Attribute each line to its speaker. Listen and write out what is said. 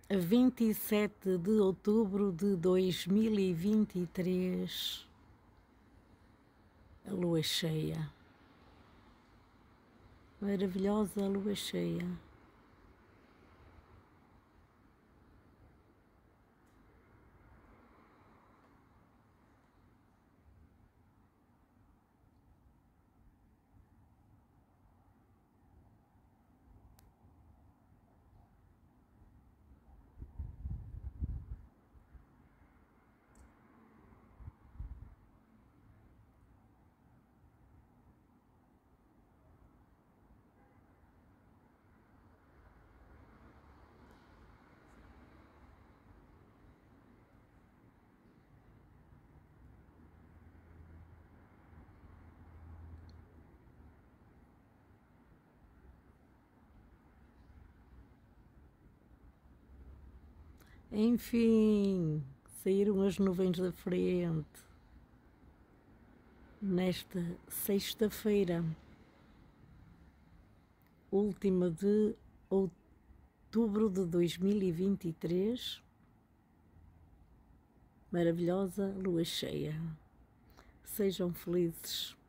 Speaker 1: 27 de outubro de 2023, a lua cheia, maravilhosa lua cheia. Enfim, saíram as nuvens da frente nesta sexta-feira, última de outubro de 2023, maravilhosa lua cheia. Sejam felizes.